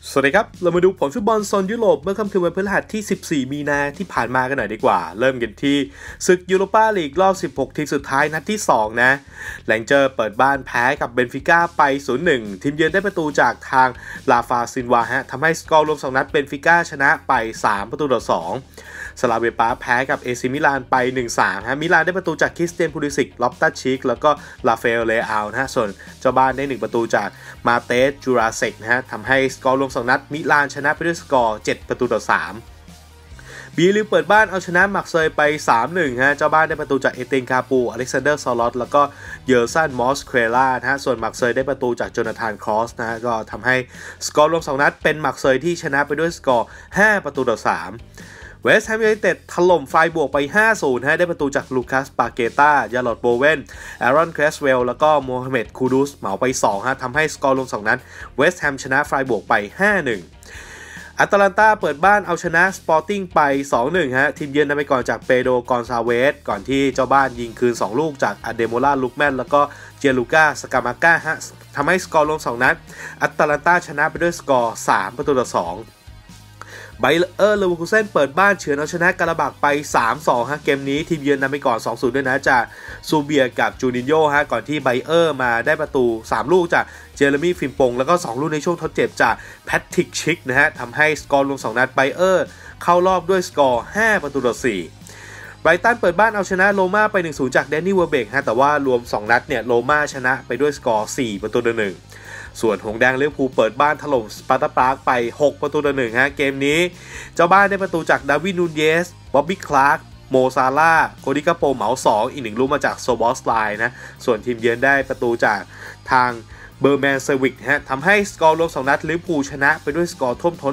สวัสดีครับเรามาดูผลฟุตบอลโซนยุโรปเมื่อค่ำคืนวันพฤหัสที่14มีนาที่ผ่านมากันหน่อยดีกว่าเริ่มกันที่ศึกยูโรปาลีกรอบ16ทีมสุดท้ายนัดที่2นะแลงเจอร์เปิดบ้านแพ้กับเบนฟิก้าไป 0-1 ทีมเยือนได้ประตูจากทางลาฟาซินวาทำให้สกอร์รวม2นัดเบนฟิก้าชนะไป3-2สลาเวียปาแพ้กับเอซิมิลานไป 1-3 มิลานได้ประตูจากคริสเตียนพูลิซิกลอฟตัสชิกแล้วก็ลาเฟลเลอาลส่วนเจ้าบ้านได้1ประตูจากมาเตสจูราเซกทำให้สกอร์รวม2นัดมิลานชนะไปด้วยสกอร์7-3บีลิวเปิดบ้านเอาชนะมักเซยไป 3-1 เจ้าบ้านได้ประตูจากเอตินคาปูอเล็กซานเดอร์ซอลอตแล้วก็เยอร์ซันมอสเครล่าส่วนมักเซยได้ประตูจากโจนาธานครอสก็ทำให้สกอร์รวม2นัดเป็นมักเซยที่ชนะไปด้วยสกอร์5-3เวสต์แฮมยูไนเต็ดถล่มไฟบวกไป 5-0 ได้ประตูจากลูคัสปาเกต้ายาลอดโบเวนแอรอนเครสเวลแล้วก็โมฮัมเหม็ดคูดูสเหมาไป2ทำให้สกอร์รวม2นัดเวสต์แฮมชนะไฟบวกไป 5-1อาตแลนตาเปิดบ้านเอาชนะสปอร์ติ้งไป 2-1 ทีมเยือนนำไปก่อนจากเปโดรกอนซาเวสก่อนที่เจ้าบ้านยิงคืน2ลูกจากอเดโมลาลุกแมนแล้วก็เจลูกาสกามาก้าทำให้สกอร์รวม2นัดอาตแลนตาชนะไปด้วยสกอร์3-2ไบเออร์เลเวอร์คูเซ่นเปิดบ้านเฉือนเอาชนะกาลาบักไป 3-2 เกมนี้ทีมเยือนนำไปก่อน 2-0 ด้วยนะจากซูเบียกับจูนินโญ่ก่อนที่ไบเออร์มาได้ประตู3ลูกจากเจเรมี่ฟิมปงแล้วก็2ลูกในช่วงทดเจ็บจากแพทริกชิกทำให้สกอร์รวม2นัดไบเออร์เข้ารอบด้วยสกอร์5-4ไบรตันเปิดบ้านเอาชนะโรม่าไป 1-0 จากแดนนี่เวอร์เบกแต่ว่ารวม2นัดโรม่าชนะไปด้วยสกอร์4-1ส่วนหงแดงลิเวอร์พูลเปิดบ้านถล่มสปาร์ตาปรากไป6-1เกมนี้เจ้าบ้านได้ประตูจากดาวิดนูนเยสบ๊อบบี้คลาร์กโมซาร่าโคดิกาโปเหมา2อีก1ลูกมาจากโซบอสไลน์ส่วนทีมเยือนได้ประตูจากทางเบอร์แมนเซวิกทำให้สกอร์รวม2นัดลิเวอร์พูลชนะไปด้วยสกอร์ท่วมท้น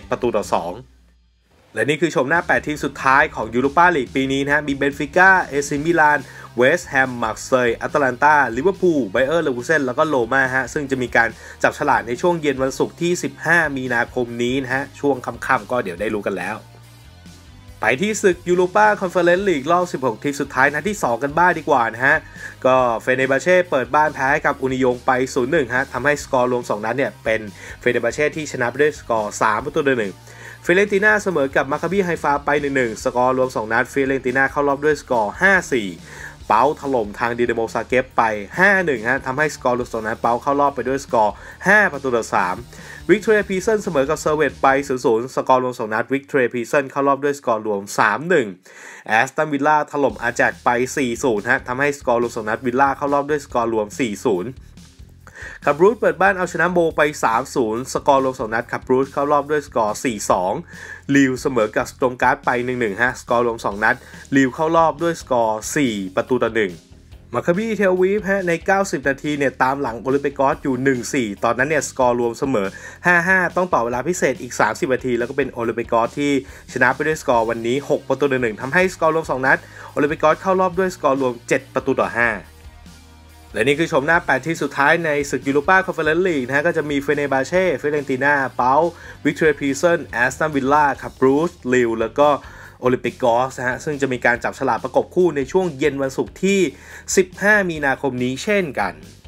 11-2และนี่คือชมหน้า8ทีมสุดท้ายของยูโรปาลีกปีนี้มีเบนฟิก้าเอซิมิลานเวสต์แฮมมาร์เซย์แอตแลนตาลิเวอร์พูลไบเออร์เลเวอร์คูเซ่นแล้วก็โรม่าซึ่งจะมีการจับฉลากในช่วงเย็นวันศุกร์ที่15มีนาคมนี้ช่วงค่ำๆก็เดี๋ยวได้รู้กันแล้วไปที่ศึกยูโรปาคอนเฟอเรนซ์ลีกรอบ16ทีมสุดท้ายนัดที่2กันบ้างดีกว่าก็เฟเนบาเช่เปิดบ้านแพ้กับอุนิยงไป 0-1 ทำให้สกอร์รวม2นัดเป็นเฟเนบาเช่ที่ชนะไปด้วยสกอร์3-1ฟิเรนติน่าเสมอกับมาคาบีไฮฟาไป 1-1 สกอร์รวม2นัดฟิเรนติน่าเข้ารอบด้วยสกอร์5-4เปาถล่มทางดินาโมซาเกฟไป 5-1 ทำให้สกอร์รวม2นัดเปาเข้ารอบไปด้วยสกอร์5-3วิกตอเรียพีเซนเสมอกับเซอร์เวตไป 0-0 สกอร์รวม2นัดวิกตอเรียพีเซนเข้ารอบด้วยสกอร์รวม 3-1 แอสตันวิลล่าถล่มอาแจ็คไป 4-0 ทำให้สกอร์รวม2นัดวิลล่าเข้ารอบด้วยสกอร์รวม 4-0คาบรูซเปิดบ้านเอาชนะโบไป 3-0 สกอร์รวม2นัดคาบรูซเข้ารอบด้วยสกอร์ 4-2 ลิวเสมอกับสโตรมการ์ดไป 1-1 สกอร์รวม2นัดลิวเข้ารอบด้วยสกอร์ 4-1มาคาบีเทลวีฟใน90นาทีตามหลังโอลิมปิกอสอยู่ 1-4 ตอนนั้นสกอร์รวมเสมอ 5-5 ต้องต่อเวลาพิเศษอีก30นาทีแล้วก็เป็นโอลิมปิกอสที่ชนะไปด้วยสกอร์วันนี้ 6-1 ทำให้สกอร์รวม2นัดโอลิมปิกอสเข้ารอบด้วยสกอร์รวม 7-5และนี่คือชมหน้า8ทีมสุดท้ายในศึกยูโรปาคอนเฟอเรนซ์ลีกก็จะมีเฟเนบาเช่ฟิเรนติน่าเปาวิกตอเรียพีเซนแอสตันวิลล่าคาบรูซลิวแล้วก็โอลิมปิกอสซึ่งจะมีการจับฉลากประกบคู่ในช่วงเย็นวันศุกร์ที่15มีนาคมนี้เช่นกัน